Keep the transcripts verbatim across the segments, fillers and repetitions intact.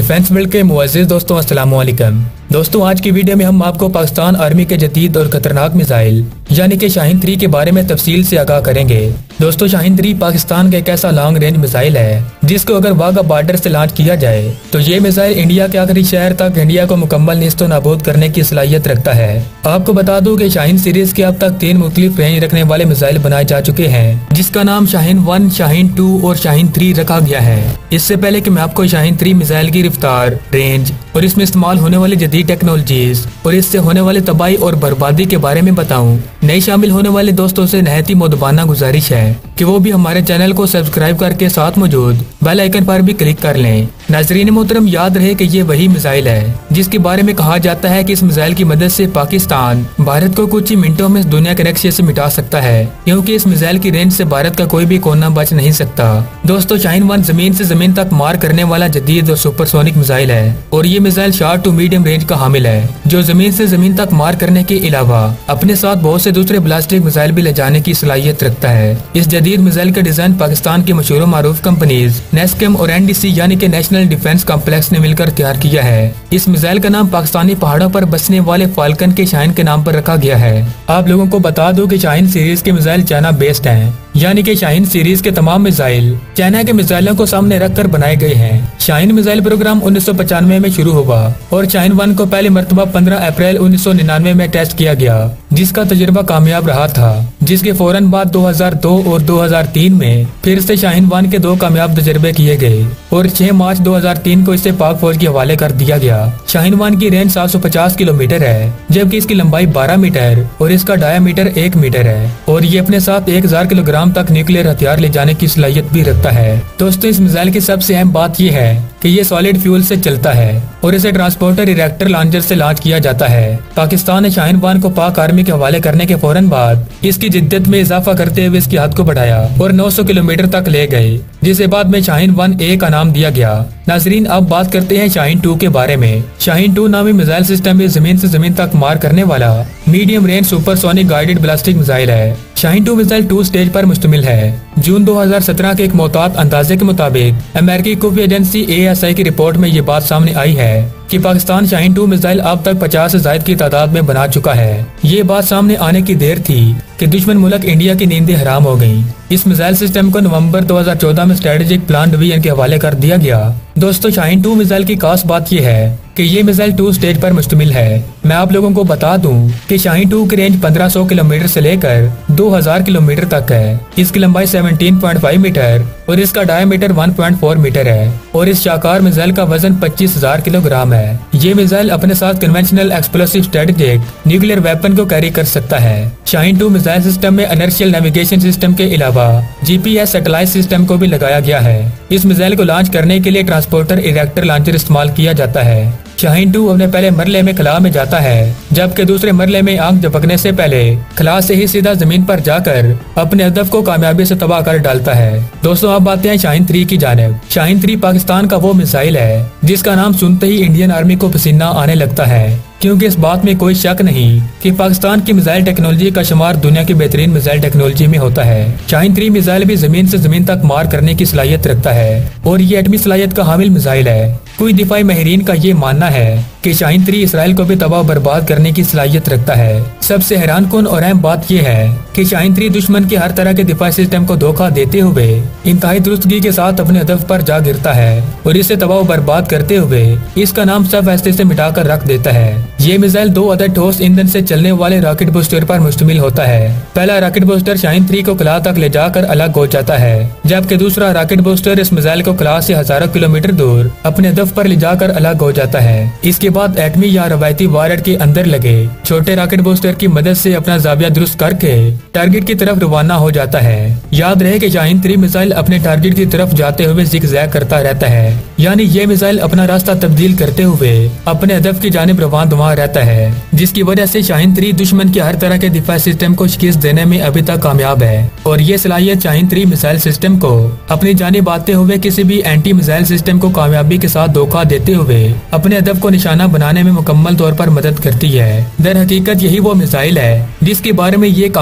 Defence world के मुअज़्ज़िज़ दोस्तों, अस्सलाम वालेकुम। दोस्तों, आज की वीडियो में हम आपको पाकिस्तान आर्मी के जदीद और खतरनाक मिसाइल यानी कि शाहीन थ्री के बारे में तफसील से आगाह करेंगे। दोस्तों, शाहीन थ्री पाकिस्तान का एक ऐसा लॉन्ग रेंज मिसाइल है जिसको अगर वाघा बॉर्डर से लॉन्च किया जाए तो ये मिसाइल इंडिया के आखिरी शहर तक इंडिया को मुकम्मल नेस्तो नाबूद करने की सलाहियत रखता है। आपको बता दूं कि शाहीन सीरीज के अब तक तीन मुख्तलिफ रेंज रखने वाले मिसाइल बनाए जा चुके हैं, जिसका नाम शाहीन वन, शाहीन टू और शाहीन थ्री रखा गया है। इससे पहले कि मैं आपको शाहीन थ्री मिसाइल की रफ्तार, रेंज और इसमें इस्तेमाल होने वाली जदीद टेक्नोलॉजीज और इससे होने वाले तबाही और बर्बादी के बारे में बताऊं, नए शामिल होने वाले दोस्तों से नहायत ही मुदबाना गुजारिश है कि वो भी हमारे चैनल को सब्सक्राइब करके साथ मौजूद बेल आइकन पर भी क्लिक कर लें। नाजरीन मोहतरम, याद रहे कि ये वही मिसाइल है जिसके बारे में कहा जाता है कि इस मिसाइल की मदद से पाकिस्तान भारत को कुछ ही मिनटों में दुनिया के नक्शे से मिटा सकता है, क्योंकि इस मिसाइल की रेंज से भारत का कोई भी कोना बच नहीं सकता। दोस्तों, शाहीन वन जमीन से जमीन तक मार करने वाला जदीद और सुपरसोनिक मिसाइल है और ये missile short to medium range का हामिल है, जो जमीन से जमीन तक मार करने के अलावा अपने साथ बहुत से दूसरे ब्लास्टिक मिसाइल भी ले जाने की सलाहियत रखता है। इस जदीद मिसाइल का डिजाइन पाकिस्तान की मशहूर मारूफ कंपनीज नेस्कम और एन डी सी यानी कि नेशनल डिफेंस कॉम्प्लेक्स ने मिलकर तैयार किया है। इस मिसाइल का नाम पाकिस्तानी पहाड़ों पर बसने वाले फाल्कन के शाहीन के नाम पर रखा गया है। आप लोगों को बता दूं कि शाहीन सीरीज के मिसाइल चाइना बेस्ड हैं, यानी कि शाहीन सीरीज के तमाम मिसाइल चाइना के मिसाइलों को सामने रखकर बनाए गए हैं। शाहीन मिसाइल प्रोग्राम उन्नीस सौ पचानवे में शुरू हुआ और शाहीन वन को पहली मरतबा पंद्रह अप्रैल उन्नीस सौ निन्यानवे में टेस्ट किया गया, जिसका तजुर्बा कामयाब रहा था। जिसके फौरन बाद दो हज़ार दो और दो हज़ार तीन में फिर से शाहीन वन के दो कामयाब तजर्बे किए गए और छह मार्च दो हज़ार तीन को इसे पाक फौज के हवाले कर दिया गया। शाहीन वन की रेंज सात सौ पचास किलोमीटर है, जबकि इसकी लंबाई बारह मीटर और इसका डायामीटर एक मीटर है और ये अपने साथ एक हजार किलोग्राम तक न्यूक्लियर हथियार ले जाने की सलाहियत भी रखता है। दोस्तों, इस मिसाइल की सबसे अहम बात यह है कि ये सॉलिड फ्यूल से चलता है और इसे ट्रांसपोर्टर रिएक्टर लॉन्चर से लॉन्च किया जाता है। पाकिस्तान ने शाहीन वन को पाक आर्मी के हवाले करने के फौरन बाद इसकी जिद्दत में इजाफा करते हुए इसकी हद को बढ़ाया और नौ सौ किलोमीटर तक ले गए, जिसे बाद में शाहीन वन ए का नाम दिया गया। नाजरीन, अब बात करते हैं शाहीन टू के बारे में। शाहीन टू नामी मिसाइल सिस्टम में जमीन से जमीन तक मार करने वाला medium range supersonic guided ballistic missile है। Shaheen two missile two stage पर मुश्तमिल है। जून दो हज़ार सत्रह के एक मोहतात अंदाजे के मुताबिक अमेरिकी खुफिया एजेंसी ए एस आई की रिपोर्ट में ये बात सामने आई है कि पाकिस्तान शाहीन टू मिसाइल अब तक पचास से ज्यादा की तादाद में बना चुका है। ये बात सामने आने की देर थी कि दुश्मन मुल्क इंडिया की नींदें हराम हो गईं। इस मिसाइल सिस्टम को नवंबर दो हज़ार चौदह में स्ट्रेटेजिक प्लान डिवीजन के हवाले कर दिया गया। दोस्तों, शाहीन टू मिसाइल की खास बात यह है कि ये मिसाइल टू स्टेज पर मुश्तमिल है। मैं आप लोगों को बता दूं कि शाहीन टू की रेंज पंद्रह सौ किलोमीटर से लेकर दो हज़ार किलोमीटर तक है। इसकी लंबाई सत्रह पॉइंट पाँच मीटर और इसका डायमीटर एक पॉइंट चार मीटर है और इस शाकार मिसाइल का वजन पच्चीस हजार किलोग्राम है। ये मिसाइल अपने साथ conventional explosive strategic nuclear weapon को कैरी कर सकता है। शाहीन टू मिसाइल सिस्टम में इनर्शियल नेविगेशन सिस्टम के अलावा G P S satellite system को भी लगाया गया है। इस मिसाइल को लॉन्च करने के लिए ट्रांसपोर्टर रिएक्टर लॉन्चर इस्तेमाल किया जाता है। शाहीन टू अपने पहले मरले में खला में जाता है, जबकि दूसरे मरले में आग झपकने से पहले खला से ही सीधा जमीन पर जाकर अपने हदफ को कामयाबी से तबाह कर डालता है। दोस्तों, अब आते हैं शाहीन थ्री की जानिब। शाहीन थ्री पाकिस्तान का वो मिसाइल है जिसका नाम सुनते ही इंडियन आर्मी को पसीना आने लगता है, क्योंकि इस बात में कोई शक नहीं कि पाकिस्तान की मिसाइल टेक्नोलॉजी का शुमार दुनिया की बेहतरीन मिसाइल टेक्नोलॉजी में होता है। शाहीन थ्री मिसाइल भी जमीन से जमीन तक मार करने की सलाहियत रखता है और ये एटमी सलाहियत का हामिल मिसाइल है। कोई दिफाई माहिरीन का ये मानना है कि शाहीन थ्री इसराइल को भी तबाह बर्बाद करने की सलाहियत रखता है। सबसे हैरान कुन और अहम बात यह है कि शाहीन थ्री दुश्मन के हर तरह के दिफाई सिस्टम को धोखा देते हुए इंतहाई दुरुस्तगी के साथ अपने हदफ पर जा गिरता है और इसे तबाह बर्बाद करते हुए इसका नाम सब फैसले से मिटाकर रख देता है। ये मिसाइल दो अदद ठोस ईंधन से चलने वाले रॉकेट बूस्टर पर मुश्तमिल होता है। पहला रॉकेट बूस्टर शाहीन थ्री को कला तक ले जाकर अलग हो जाता है, जबकि दूसरा रॉकेट बूस्टर इस मिसाइल को कला से हजारों किलोमीटर दूर अपने हदफ पर ले जाकर अलग हो जाता है। इसके बाद एटमी या रवायती वारड के अंदर लगे छोटे रॉकेट बूस्टर की मदद से अपना जाविया दुरुस्त करके टारगेट की तरफ रवाना हो जाता है। याद रहे कि शाहीन थ्री मिसाइल अपने टारगेट की तरफ जाते हुए जिगजैग करता रहता है, यानी ये मिसाइल अपना रास्ता तब्दील करते हुए अपने हदफ की जानिब रवान दुआ रहता है, जिसकी वजह से शाहीन थ्री दुश्मन के हर तरह के दिफाई सिस्टम को शिकस्त देने में अभी तक कामयाब है। और ये सलाहियत शाहीन थ्री मिसाइल सिस्टम को अपनी जानिब आते हुए किसी भी एंटी मिसाइल सिस्टम को कामयाबी के साथ धोखा देते हुए अपने हदफ को निशाना बनाने में मुकम्मल तौर पर मदद करती है। दर हकीकत यही वो मिसाइल है जिसके बारे में ये कहा जाता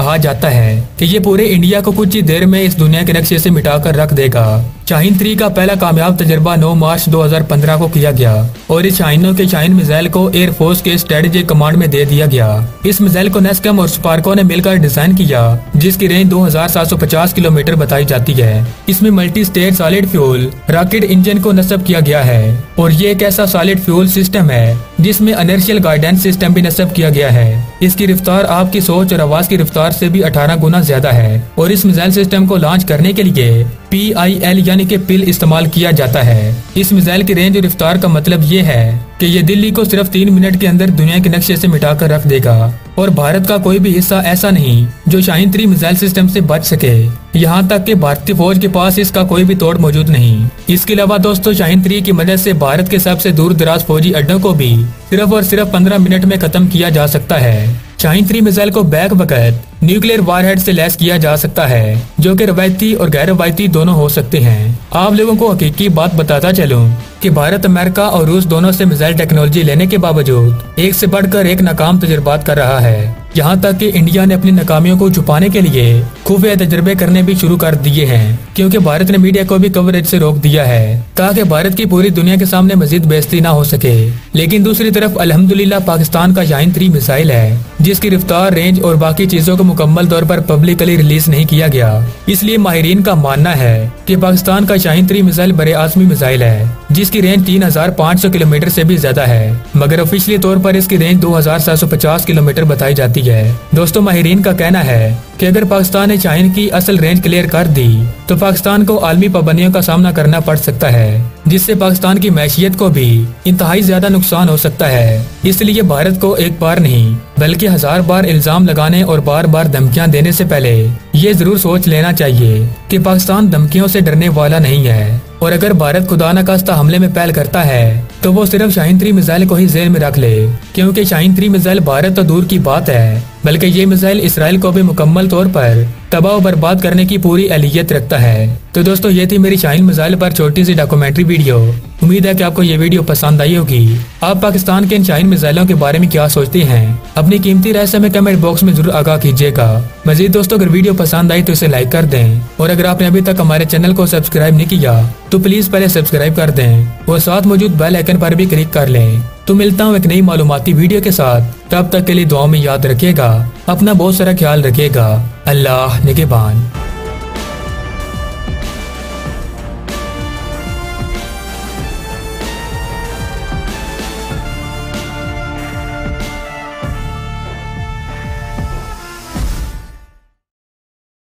जाता है कि ये पूरे इंडिया को कुछ ही देर में इस दुनिया के नक्शे से मिटाकर रख देगा। शाहीन थ्री का पहला कामयाब तजर्बा नौ मार्च दो हज़ार पंद्रह को किया गया और इस शाहीनों के शाहीन मिसाइल को एयरफोर्स के स्ट्रेटेजिक कमांड में दे दिया गया। इस मिसाइल को नेस्कम और स्पार्को ने मिलकर डिजाइन किया, जिसकी रेंज दो हज़ार सात सौ पचास किलोमीटर बताई जाती है। इसमें multi stage solid fuel rocket engine को नस्ब किया गया है और ये एक ऐसा सॉलिड फ्यूल सिस्टम है जिसमें इनर्शियल गाइडेंस सिस्टम भी नस्ब किया गया है। इसकी रफ्तार आपकी सोच और आवाज की रफ्तार से भी अठारह गुना ज्यादा है और इस मिसाइल सिस्टम को लॉन्च करने के लिए पी आई एल यानी कि पिल इस्तेमाल किया जाता है। इस मिसाइल की रेंज और रफ्तार का मतलब ये है कि ये दिल्ली को सिर्फ तीन मिनट के अंदर दुनिया के नक्शे से मिटाकर रख देगा और भारत का कोई भी हिस्सा ऐसा नहीं जो शाहीन थ्री मिसाइल सिस्टम से बच सके। यहाँ तक कि भारतीय फौज के पास इसका कोई भी तोड़ मौजूद नहीं। इसके अलावा दोस्तों शाहीन थ्री की मदद से भारत के सबसे दूर दराज फौजी अड्डों को भी सिर्फ और सिर्फ पंद्रह मिनट में खत्म किया जा सकता है। शाहीन थ्री मिसाइल को बैक वक्त न्यूक्लियर वारहेड से लैस किया जा सकता है, जो कि रवायती और गैर रवायती दोनों हो सकते हैं। आप लोगों को हकीकी बात बताता चलूं कि भारत अमेरिका और रूस दोनों से मिसाइल टेक्नोलॉजी लेने के बावजूद एक से बढ़कर एक नाकाम तजुर्बात कर रहा है। यहाँ तक कि इंडिया ने अपनी नाकामियों को छुपाने के लिए खुफिया तजर्बे करने भी शुरू कर दिए हैं, क्योंकि भारत ने मीडिया को भी कवरेज से रोक दिया है ताकि भारत की पूरी दुनिया के सामने मजीद बेइज्जती न हो सके। लेकिन दूसरी तरफ अल्हम्दुलिल्लाह पाकिस्तान का शाहीन थ्री मिसाइल है जिसकी रफ्तार, रेंज और बाकी चीजों को मुकम्मल तौर पर पब्लिकली रिलीज नहीं किया गया। इसलिए माहिरीन का मानना है कि पाकिस्तान का शाहीन थ्री मिसाइल बड़े आज़मी मिसाइल है जिसकी रेंज तीन हजार पाँच सौ किलोमीटर से भी ज्यादा है, मगर ऑफिशियली तौर पर इसकी रेंज दो हजार सात सौ पचास किलोमीटर बताई जाती है। दोस्तों माहिरीन का कहना है कि अगर पाकिस्तान ने शाहीन की असल रेंज क्लियर कर दी तो पाकिस्तान को आलमी पाबंदियों का सामना करना पड़ सकता है, जिससे पाकिस्तान की मैशियत को भी इंतहाई ज्यादा नुकसान हो सकता है। इसलिए भारत को एक बार नहीं बल्कि हजार बार इल्जाम लगाने और बार बार धमकियां देने से पहले ये जरूर सोच लेना चाहिए कि पाकिस्तान धमकियों से डरने वाला नहीं है और अगर भारत खुदा न खास्ता हमले में पहल करता है तो वो सिर्फ शाहीन थ्री मिसाइल को ही जेल में रख ले, क्योंकि शाहीन थ्री मिसाइल भारत तो दूर की बात है बल्कि ये मिसाइल इसराइल को भी मुकम्मल तौर पर तबाह बर्बाद करने की पूरी अहलियत रखता है। तो दोस्तों ये थी मेरी शाहीन मिसाइल पर छोटी सी डॉक्यूमेंट्री वीडियो। उम्मीद है कि आपको ये वीडियो पसंद आई होगी। आप पाकिस्तान के इन शाहीन मिसाइलों के बारे में क्या सोचते हैं? अपनी कीमती राय से हमें कमेंट बॉक्स में जरूर आगाह कीजिएगा। मजीद दोस्तों अगर वीडियो पसंद आई तो इसे लाइक कर दें और अगर आपने अभी तक हमारे चैनल को सब्सक्राइब नहीं किया तो प्लीज पहले सब्सक्राइब कर दें और साथ मौजूद बेल आइकन पर भी क्लिक कर लें। तो मिलता हूँ एक नई मालूमाती वीडियो के साथ, तब तक के लिए दुआ में याद रखिएगा, अपना बहुत सारा ख्याल रखिएगा। अल्लाह निगहबान।